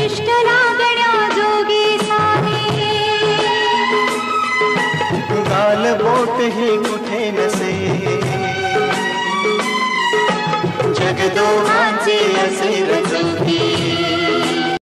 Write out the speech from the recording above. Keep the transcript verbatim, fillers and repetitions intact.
इष्ट लागण्या जोगी सारे गाल बोट ही कुठे नसे जग दो